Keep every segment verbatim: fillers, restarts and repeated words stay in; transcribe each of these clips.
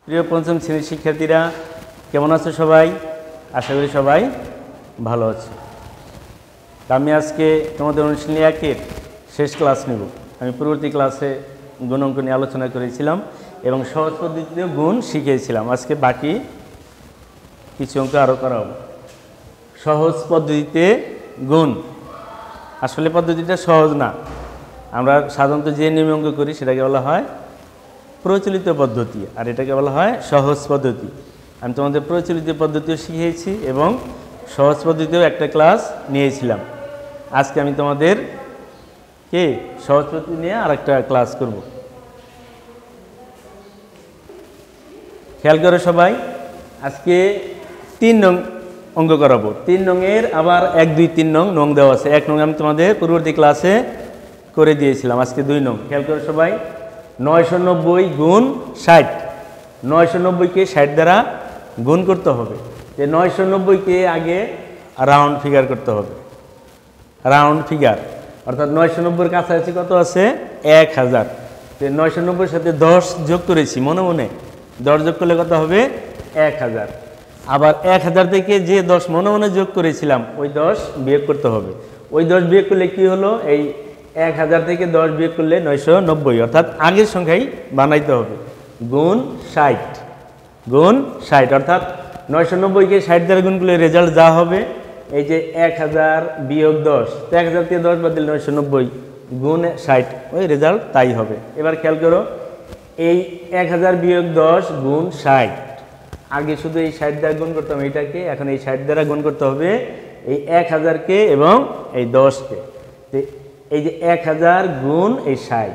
প্রিয় পঞ্চম শ্রেণীর শিক্ষার্থীরা কেমন আছো সবাই? আশা করি সবাই ভালো আছে। আমি আজকে তোমাদের অনুশীলনী একের শেষ ক্লাস নেব। আমি পূর্ববর্তী ক্লাসে গুণ অঙ্ক নিয়ে আলোচনা করেছিলাম এবং সহজ পদ্ধতিতে গুণ শিখিয়েছিলাম। আজকে বাকি কিছু অঙ্ক আরও করা হবে। সহজ পদ্ধতিতে গুণ, আসলে পদ্ধতিটা সহজ না। আমরা সাধারণত যে নিয়মে অঙ্ক করি সেটাকে বলা হয় প্রচলিত পদ্ধতি, আর এটাকে বলা হয় সহজ পদ্ধতি। আমি তোমাদের প্রচলিত পদ্ধতিও শিখিয়েছি এবং সহজ পদ্ধতিও একটা ক্লাস নিয়েছিলাম। আজকে আমি তোমাদের কে সহজ পদ্ধতি নিয়ে আর একটা ক্লাস করব। খেয়াল করো সবাই, আজকে তিন নং অঙ্ক করাবো। তিন নংয়ের আবার এক দুই তিন নং নং দেওয়া আছে। এক নং আমি তোমাদের পূর্ববর্তী ক্লাসে করে দিয়েছিলাম। আজকে দুই নং। খেয়াল করো সবাই, নয়শো নব্বই গুণ ষাট। নয়শো নব্বইকে ষাট দ্বারা গুণ করতে হবে। যে নয়শো নব্বইকে আগে রাউন্ড ফিগার করতে হবে। রাউন্ড ফিগার অর্থাৎ নয়শো নব্বইয়ের কাছাকাছি কত আছে? এক হাজার। নয়শো নব্বইয়ের সাথে দশ যোগ করেছি, মনে মনে দশ যোগ করলে কত হবে? এক হাজার। আবার এক হাজার থেকে যে দশ মনে মনে যোগ করেছিলাম ওই দশ বিয়োগ করতে হবে। ওই দশ বিয়োগ করলে কি হলো? এই এক হাজার থেকে দশ বিয়োগ করলে নয়শো নব্বই, অর্থাৎ আগের সংখ্যাই বানাইতে হবে। গুণ ষাট, গুণ ষাট, অর্থাৎ নয়শো নব্বইকে ষাট দ্বারা গুণ করলে রেজাল্ট যা হবে এই যে এক হাজার বিয়োগ দশ, এক হাজার থেকে দশ বাদ দিলে নয়শো নব্বই গুণ ষাট, ওই রেজাল্ট তাই হবে। এবার খেয়াল করো, এই এক হাজার বিয়োগ দশ গুণ ষাট, আগে শুধু এই ষাট দ্বারা গুণ করতাম এইটাকে, এখন এই ষাট দ্বারা গুণ করতে হবে এই এক হাজারকে এবং এই দশকে। এই যে এক হাজার গুণ এই ষাট,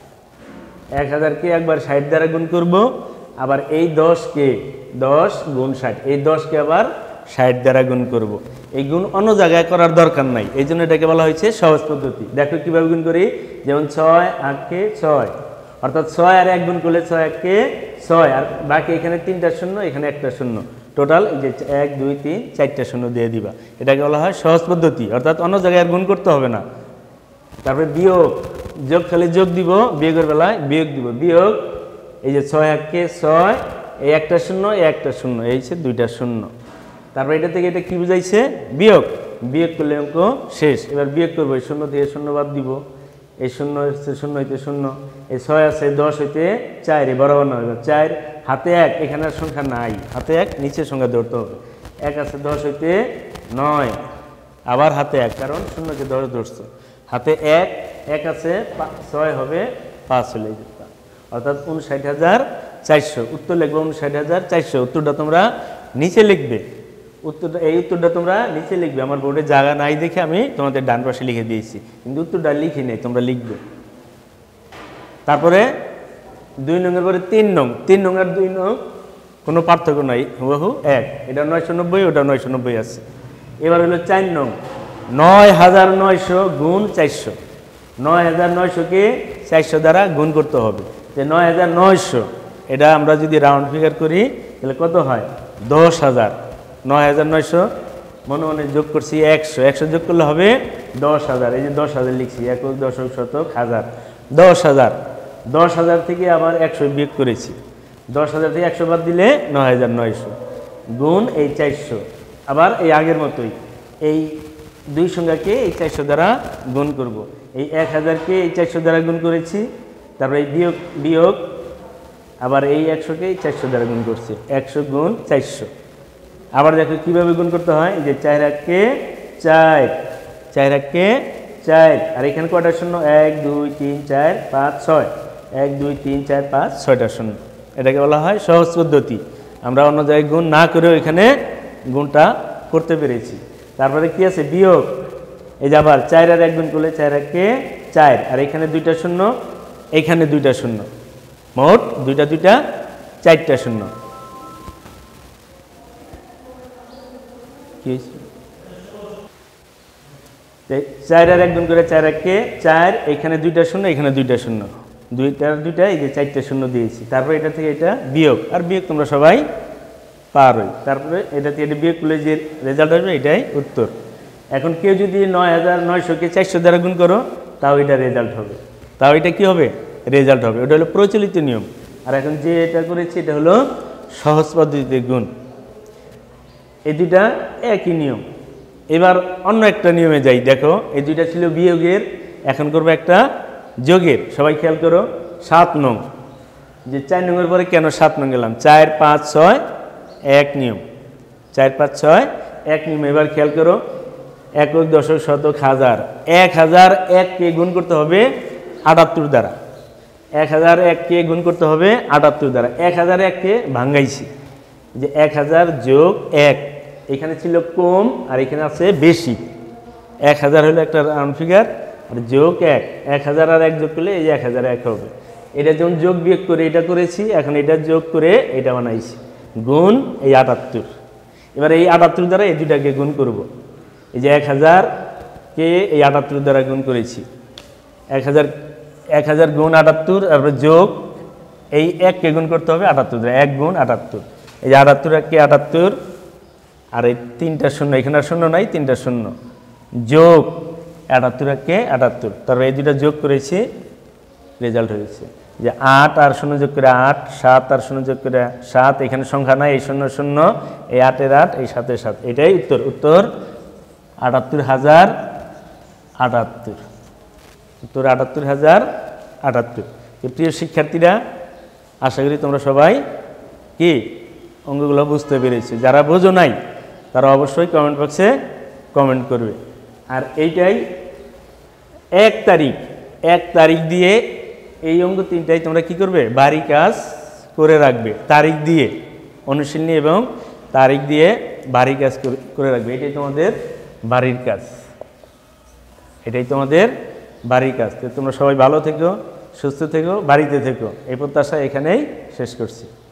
এক হাজারকে একবার ষাট দ্বারা গুণ করব, আবার এই দশকে দশ গুণ ষাট, এই দশকে আবার ষাট দ্বারা গুণ করব। এই গুণ অন্য জায়গায় করার দরকার নাই, এই জন্য এটাকে বলা হয়েছে সহজ পদ্ধতি। দেখো কীভাবে গুণ করি, যেমন ছয় আটকে ছয়, অর্থাৎ ছয় আর এক গুণ করলে ছয় এককে ছয়, আর বাকি এখানে তিনটা শূন্য, এখানে একটা শূন্য, টোটাল এই যে এক দুই তিন চারটা শূন্য দিয়ে দিবা। এটাকে বলা হয় সহজ পদ্ধতি, অর্থাৎ অন্য জায়গায় আর গুণ করতে হবে না। তারপরে বিয়োগ, যোগ খালি যোগ দিব, বিয়োগের বেলায় বিয়োগ দিব। বিয়োগ, এই যে ছয় এককে ছয়, এই একটা শূন্য, এই একটা শূন্য, এই হচ্ছে দুইটা শূন্য। তারপর এটা থেকে এটা কি বুঝাইছে? বিয়োগ। বিয়োগ করলে অঙ্ক শেষ। এবার বিয়োগ করবো, এই শূন্য থেকে শূন্য বাদ দিব, এই শূন্য হচ্ছে শূন্য হইতে শূন্য, এই ছয় আছে দশ হইতে চার, এই বরাবর না হবে চার, হাতে এক, এখানে সংখ্যা নাই, হাতে এক নিচের সংখ্যা ধরতে হবে। এক আছে দশ হইতে নয়, আবার হাতে এক, কারণ শূন্যকে দশ ধরছে, হাতে এক, এক আছে ছয় হবে পাঁচ হলে যেতাম, অর্থাৎ উনষাট হাজার চারশো। উত্তর লিখবো উনষাট হাজার চারশো। উত্তরটা তোমরা নিচে লিখবে, উত্তরটা এই উত্তরটা তোমরা নিচে লিখবে। আমার বোর্ডে জায়গা নাই দেখে আমি তোমাদের ডান পাশে লিখে দিয়েছি, কিন্তু উত্তরটা লিখি নেই, তোমরা লিখবে। তারপরে দুই নংয়ের পরে তিন নং। তিন নং আর দুই নং কোনো পার্থক্য নাই, হুবহু এক। এটা নয়শো নব্বই, ওটা নয়শো নব্বই আছে। এবার হলো চার নং, নয় হাজার নয়শো গুণ চারশো। নয় হাজার নয়শোকে চারশো দ্বারা গুণ করতে হবে। যে নয় হাজার নয়শো এটা আমরা যদি রাউন্ড ফিগার করি তাহলে কত হয়? দশ হাজার। নয় হাজার নয়শো মনে মনে যোগ করছি একশো, একশো যোগ করলে হবে দশ হাজার। এই যে দশ হাজার লিখছি, একক দশক শতক হাজার, দশ হাজার। দশ হাজার থেকে আবার একশো বিয়োগ করেছি, দশ হাজার থেকে একশো বাদ দিলে নয় হাজার নয়শো গুণ এই চারশো। আবার এই আগের মতোই এই দুই সংখ্যাকে এই চারশো দ্বারা গুণ করব। এই এক হাজারকে এই চারশো দ্বারা গুণ করেছি, তারপরে এই বিয়োগ বিয়োগ আবার এই একশোকে এই চারশো দ্বারা গুণ করছি, একশো গুণ চারশো। আবার দেখো কীভাবে গুণ করতে হয়, যে চার এককে চার, চার এককে চার, আর এখানে কয়টা শূন্য? এক দুই তিন চার পাঁচ ছয়, এক দুই তিন চার পাঁচ ছয়টা শূন্য। এটাকে বলা হয় সহজ পদ্ধতি। আমরা অন্য জায়গায় গুণ না করেও এখানে গুণটা করতে পেরেছি। তারপরে কি আছে? বিয়োগ। এই যে আবার চার আর এক গুণ করলে চার এককে চার, আর এখানে দুইটা শূন্য, এইখানে দুইটা শূন্য, মোট দুইটা দুইটা চারটা শূন্য। কি চার আর এক গুণ করে চার এককে চার, এখানে দুইটা শূন্য, এখানে দুইটা শূন্য, দুইটার দুইটা, এই যে চারটা শূন্য দিয়েছি। তারপরে এটা থেকে এটা বিয়োগ, আর বিয়োগ তোমরা সবাই পারোই। তারপরে এটা থেকে এটা বিয়োগ করলে যে রেজাল্ট আসবে এটাই উত্তর। এখন কেউ যদি নয় হাজার নয়শোকে চারশো দ্বারা গুণ করো তাও এটা রেজাল্ট হবে, তাও এটা কি হবে? রেজাল্ট হবে। ওটা হলো প্রচলিত নিয়ম। আর এখন যে এটা করেছি এটা হলো সহজ পদ্ধতিতে গুণ। এই দুইটা একই নিয়ম। এবার অন্য একটা নিয়মে যাই। দেখো এই দুইটা ছিল বিয়োগের, এখন করবো একটা যোগের। সবাই খেয়াল করো, সাত নং, যে চার নংয়ের পরে কেন সাত নং গেলাম, চার পাঁচ ছয় এক নিয়ম, চার পাঁচ ছয় এক নিয়ম। এবার খেয়াল করো, একক দশক শতক হাজার, এক হাজার এককে গুণ করতে হবে আটাত্তর দ্বারা, এক হাজার এককে গুণ করতে হবে আটাত্তর দ্বারা। এক হাজার এককে ভাঙ্গাইছি, যে এক হাজার যোগ এক, এখানে ছিল কম আর এখানে আছে বেশি। এক হাজার হলো একটা রাউন্ড ফিগার, আর যোগ এক, এক হাজার আর এক যোগ করলে এই যে এক হাজার এক হবে। এটা যেমন যোগ বিয়োগ করে এটা করেছি, এখন এটা যোগ করে এটা বানাইছি, গুণ এই আটাত্তর। এবার এই আটাত্তর দ্বারা এই দুটাকে গুণ করব। এই যে এক হাজারকে এই আটাত্তর দ্বারা গুণ করেছি, এক হাজার এক হাজার গুণ আটাত্তর, তারপরে যোগ এই এককে গুণ করতে হবে আটাত্তর দ্বারা, এক গুণ আটাত্তর। এই যে আটাত্তর এককে আটাত্তর, আর এই তিনটা শূন্য, এখানে আর শূন্য নাই, তিনটা শূন্য, যোগ আটাত্তর এককে আটাত্তর, তারপরে এই দুটা যোগ করেছি, রেজাল্ট হয়েছে যে আট আর শূন্য যোগ করে আট, সাত আর শূন্য যোগ করে সাত, এখানে সংখ্যা নাই, এই শূন্য শূন্য, এই আটের আট, এই সাতের সাত, এটাই উত্তর। উত্তর আটাত্তর হাজার আটাত্তর, উত্তর আটাত্তর হাজার আটাত্তর। প্রিয় শিক্ষার্থীরা, আশা করি তোমরা সবাই কি অঙ্কগুলো বুঝতে পেরেছো। যারা বোঝো নাই তারা অবশ্যই কমেন্ট বক্সে কমেন্ট করবে। আর এইটাই এক তারিখ, এক তারিখ দিয়ে এই অঙ্ক তিনটাই তোমরা কি করবে, বাড়ি কাজ করে রাখবে। তারিখ দিয়ে অনুশীলনী এবং তারিখ দিয়ে বাড়ি কাজ করে রাখবে। এটাই তোমাদের বাড়ির কাজ, এটাই তোমাদের বাড়ির কাজ। তো তোমরা সবাই ভালো থেকো, সুস্থ থেকো, বাড়িতে থেকো, এই প্রত্যাশা এখানেই শেষ করছি।